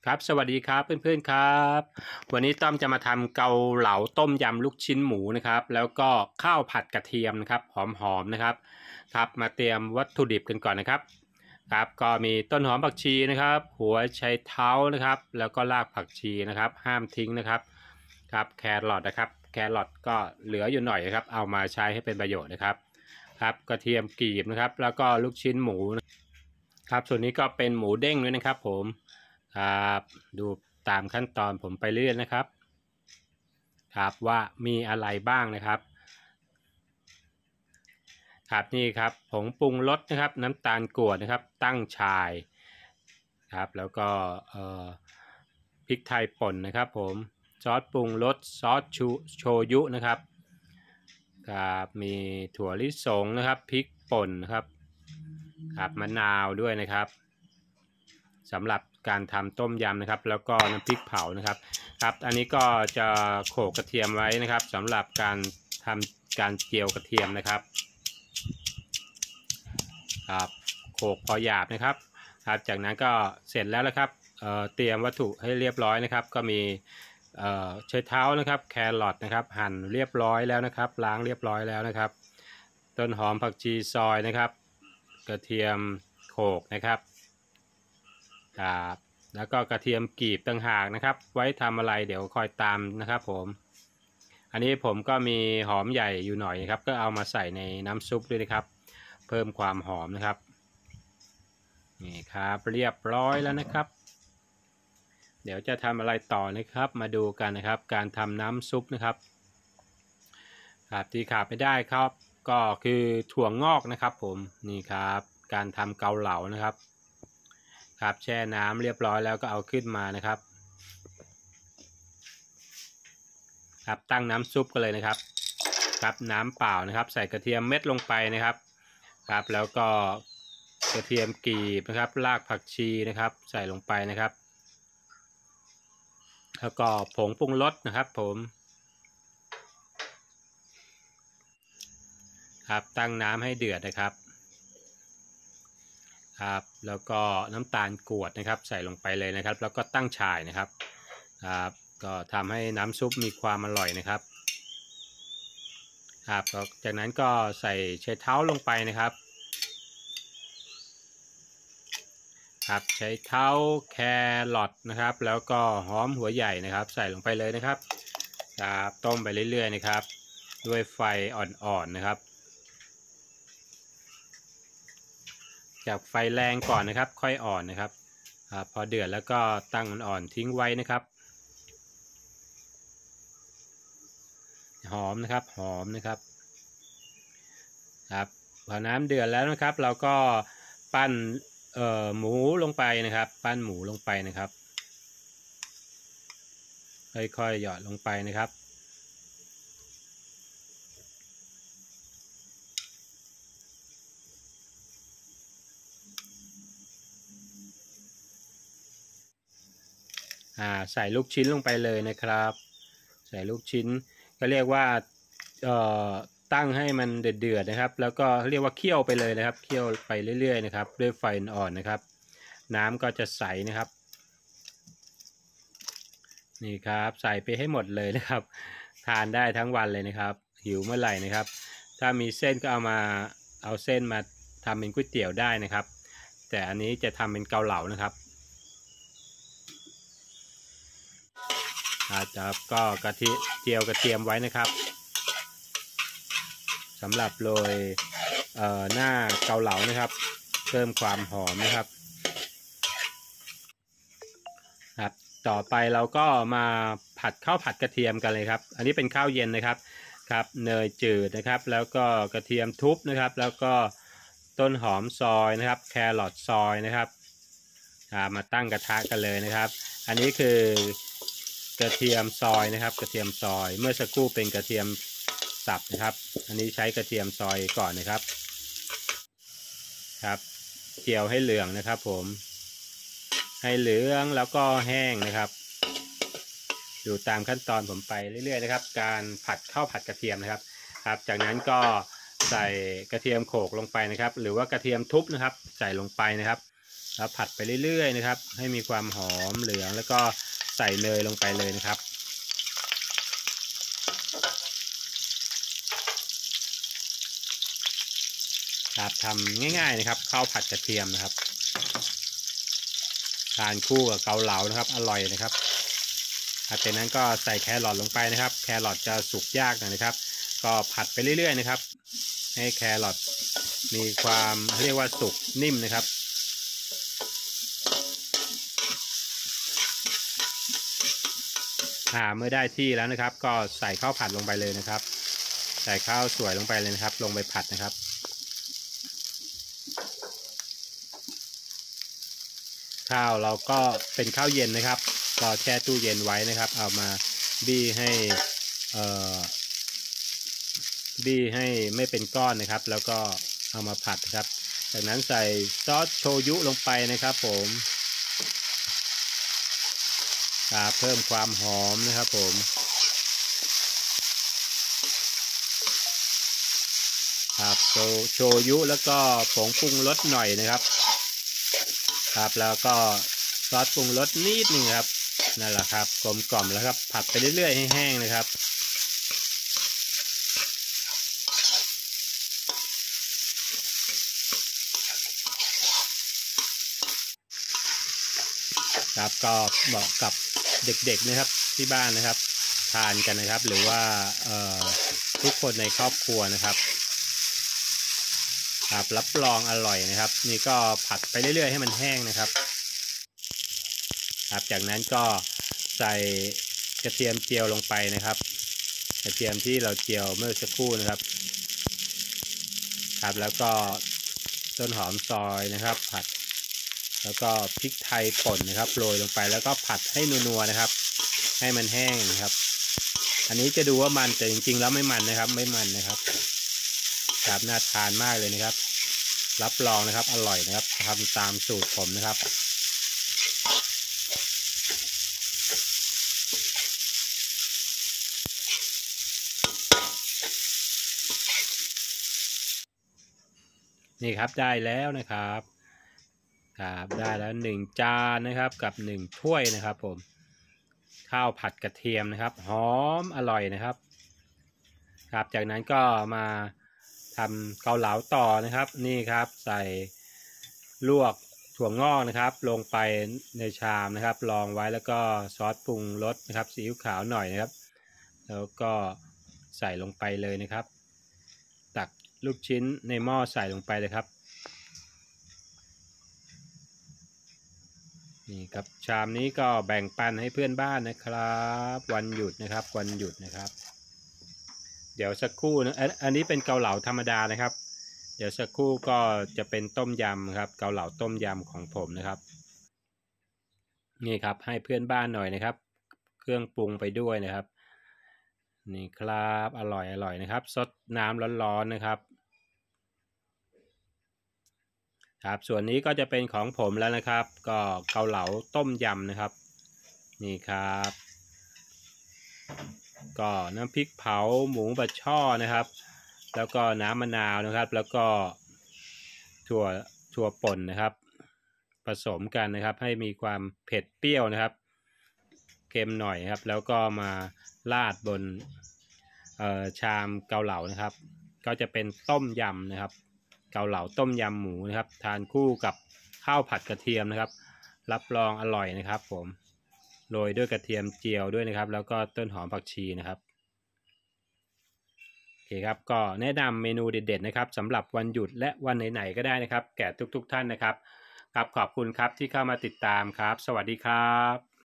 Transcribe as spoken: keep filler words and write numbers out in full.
ครับสวัสดีครับเพื่อนๆครับวันนี้ต้อมจะมาทำเกาเหลาต้มยำลูกชิ้นหมูนะครับแล้วก็ข้าวผัดกระเทียมนะครับหอมๆนะครับครับมาเตรียมวัตถุดิบกันก่อนนะครับครับก็มีต้นหอมผักชีนะครับหัวไชเท้านะครับแล้วก็รากผักชีนะครับห้ามทิ้งนะครับครับแครอทนะครับแครอทก็เหลืออยู่หน่อยนะครับเอามาใช้ให้เป็นประโยชน์นะครับครับกระเทียมกรีบนะครับแล้วก็ลูกชิ้นหมูครับส่วนนี้ก็เป็นหมูเด้งด้วยนะครับผมครับดูตามขั้นตอนผมไปเรื่อยนะครับครับว่ามีอะไรบ้างนะครับครับนี่ครับผงปรุงรสนะครับน้ำตาลกรวดนะครับตั้งฉ่ายครับแล้วก็พริกไทยป่นนะครับผมซอสปรุงรสซอสชูโชยุนะครับครับมีถั่วลิสงนะครับพริกป่นนะครับครับมะนาวด้วยนะครับสำหรับการทำต้มยำนะครับแล้วก็น้ำพริกเผานะครับครับอันนี้ก็จะโขลกกระเทียมไว้นะครับสำหรับการทำการเจียวกระเทียมนะครับครับโขลกพอหยาบนะครับครับจากนั้นก็เสร็จแล้วนะครับ เอ่อ เตรียมวัตถุให้เรียบร้อยนะครับก็มีเอ่อใช้เท้านะครับแครอทนะครับหั่นเรียบร้อยแล้วนะครับล้างเรียบร้อยแล้วนะครับต้นหอมผักชีซอยนะครับกระเทียมโขลกนะครับครับแล้วก็กระเทียมกรีบต่างหากนะครับไว้ทำอะไรเดี๋ยวคอยตามนะครับผมอันนี้ผมก็มีหอมใหญ่อยู่หน่อยนะครับก็เอามาใส่ในน้ำซุปด้วยนะครับเพิ่มความหอมนะครับนี่ครับเรียบร้อยแล้วนะครับเดี๋ยวจะทำอะไรต่อนะครับมาดูกันนะครับการทำน้ำซุปนะครับครับที่ขาดไม่ได้ครับก็คือถั่วงอกนะครับผมนี่ครับการทำเกาเหลานะครับครับแช่น้ำเรียบร้อยแล้วก็เอาขึ้นมานะครับครับตั้งน้ำซุปกันเลยนะครับครับน้ำเปล่านะครับใส่กระเทียมเม็ดลงไปนะครับครับแล้วก็กระเทียมกรีบนะครับรากผักชีนะครับใส่ลงไปนะครับแล้วก็ผงปรุงรสนะครับผมครับตั้งน้ำให้เดือดนะครับครับแล้วก็น้ำตาลกรวดนะครับใส่ลงไปเลยนะครับแล้วก็ตั้งฉ่ายนะครับครับก็ทำให้น้ำซุปมีความอร่อยนะครับครับจากนั้นก็ใส่ไชเท้าลงไปนะครับครับใช้เท้าแครอทนะครับแล้วก็หอมหัวใหญ่นะครับใส่ลงไปเลยนะครับครับต้มไปเรื่อยๆนะครับด้วยไฟอ่อนๆนะครับจากไฟแรงก่อนนะครับค่อยอ่อนนะครับครับพอเดือดแล้วก็ตั้งอ่อนๆทิ้งไว้นะครับหอมนะครับหอมนะครับครับพอน้ำเดือดแล้วนะครับเราก็ปั้นเอ่อหมูลงไปนะครับปั้นหมูลงไปนะครับค่อยๆหยอดลงไปนะครับอ่าใส่ลูกชิ้นลงไปเลยนะครับใส่ลูกชิ้นก็เรียกว่าเอ่อตั้งให้มันเดือดๆนะครับแล้วก็เรียกว่าเคี่ยวไปเลยนะครับเคี่ยวไปเรื่อยๆนะครับด้วยไฟอ่อนนะครับน้ำก็จะใสนะครับนี่ครับใส่ไปให้หมดเลยนะครับทานได้ทั้งวันเลยนะครับหิวเมื่อไหร่นะครับถ้ามีเส้นก็เอามาเอาเส้นมาทำเป็นก๋วยเตี๋ยวได้นะครับแต่อันนี้จะทำเป็นเกาเหลานะครับอาจจะก็กะทิเจียวกระเทียมไว้นะครับสำหรับโรยหน้าเกาเหลานะครับเพิ่มความหอมนะครับครับต่อไปเราก็มาผัดข้าวผัดกระเทียมกันเลยครับอันนี้เป็นข้าวเย็นนะครับครับเนยจืดนะครับแล้วก็กระเทียมทุบนะครับแล้วก็ต้นหอมซอยนะครับแครอทซอยนะครับมาตั้งกระทะกันเลยนะครับอันนี้คือกระเทียมซอยนะครับกระเทียมซอยเมื่อสักครู่เป็นกระเทียมสับนะครับอันนี้ใช้กระเทียมซอยก่อนนะครับครับเจียวให้เหลืองนะครับผมให้เหลืองแล้วก็แห้งนะครับอยู่ตามขั้นตอนผมไปเรื่อยๆนะครับการผัดข้าวผัดกระเทียมนะครับครับจากนั้นก็ใส่กระเทียมโขลกลงไปนะครับหรือว่ากระเทียมทุบนะครับใส่ลงไปนะครับแล้วผัดไปเรื่อยๆนะครับให้มีความหอมเหลืองแล้วก็ใส่เนยลงไปเลยนะครับครับทำง่ายๆนะครับข้าวผัดกระเทียมนะครับทานคู่กับเกาเหลานะครับอร่อยนะครับจากนั้นก็ใส่แครอทลงไปนะครับแครอทจะสุกยากหน่อยนะครับก็ผัดไปเรื่อยๆนะครับให้แครอทมีความเรียกว่าสุกนิ่มนะครับอ่าเมื่อได้ที่แล้วนะครับก็ใส่ข้าวผัดลงไปเลยนะครับใส่ข้าวสวยลงไปเลยนะครับลงไปผัดนะครับข้าวเราก็เป็นข้าวเย็นนะครับก็แช่ตู้เย็นไว้นะครับเอามาบี้ให้เอ่อบี้ให้ไม่เป็นก้อนนะครับแล้วก็เอามาผัดครับจากนั้นใส่ซอสโชยุลงไปนะครับผมครับเพิ่มความหอมนะครับผมครับโชโชยุแล้วก็ผงปรุงรสหน่อยนะครับครับแล้วก็ซอสปรุงรสนิดนึงครับนั่นแหละครับกลมกล่อมแล้วครับผัดไปเรื่อยๆให้แห้งนะครับครับก็เหมาะกับเด็กๆนะครับที่บ้านนะครับทานกันนะครับหรือว่าทุกคนในครอบครัวนะครับครับรับรองอร่อยนะครับนี่ก็ผัดไปเรื่อยๆให้มันแห้งนะครับครับจากนั้นก็ใส่กระเทียมเจียวลงไปนะครับกระเทียมที่เราเจียวเมื่อสักครู่นะครับครับแล้วก็ต้นหอมซอยนะครับผัดแล้วก็พริกไทยป่นนะครับโรยลงไปแล้วก็ผัดให้นัวๆนะครับให้มันแห้งนะครับอันนี้จะดูว่ามันแต่จริงๆแล้วไม่มันนะครับไม่มันนะครับครับน่าทานมากเลยนะครับรับรองนะครับอร่อยนะครับทำตามสูตรผมนะครับนี่ครับได้แล้วนะครับครับได้แล้วหนึ่งจานนะครับกับหนึ่งถ้วยนะครับผมข้าวผัดกระเทียมนะครับหอมอร่อยนะครับครับจากนั้นก็มาทำเกาเหลาต่อนะครับนี่ครับใส่ลวกถั่วงอกนะครับลงไปในชามนะครับรองไว้แล้วก็ซอสปรุงรสนะครับซีอิ๊วขาวหน่อยนะครับแล้วก็ใส่ลงไปเลยนะครับตักลูกชิ้นในหม้อใส่ลงไปเลยครับนี่ครับชามนี้ก็แบ่งปันให้เพื่อนบ้านนะครับวันหยุดนะครับวันหยุดนะครับเดี๋ยวสักครู่นะอันนี้เป็นเกาเหลาธรรมดานะครับเดี๋ยวสักครู่ก็จะเป็นต้มยำครับเกาเหลาต้มยำของผมนะครับนี่ครับให้เพื่อนบ้านหน่อยนะครับเครื่องปรุงไปด้วยนะครับนี่ครับอร่อยอร่อยนะครับซดน้ำร้อนๆนะครับครับส่วนนี้ก็จะเป็นของผมแล้วนะครับก็เกาเหลาต้มยำนะครับนี่ครับก็น้ำพริกเผาหมูบะช่อนะครับแล้วก็น้ำมะนาวนะครับแล้วก็ถั่วถั่วป่นนะครับผสมกันนะครับให้มีความเผ็ดเปรี้ยวนะครับเค็มหน่อยครับแล้วก็มาราดบนชามเกาเหลานะครับก็จะเป็นต้มยำนะครับเกาเหลาต้มยำหมูนะครับทานคู่กับข้าวผัดกระเทียมนะครับรับรองอร่อยนะครับผมโรยด้วยกระเทียมเจียวด้วยนะครับแล้วก็ต้นหอมผักชีนะครับโอเคครับก็แนะนำเมนูเด็ดๆนะครับสำหรับวันหยุดและวันไหนๆก็ได้นะครับแก่ทุกๆท่านนะครับครับขอบคุณครับที่เข้ามาติดตามครับสวัสดีครับ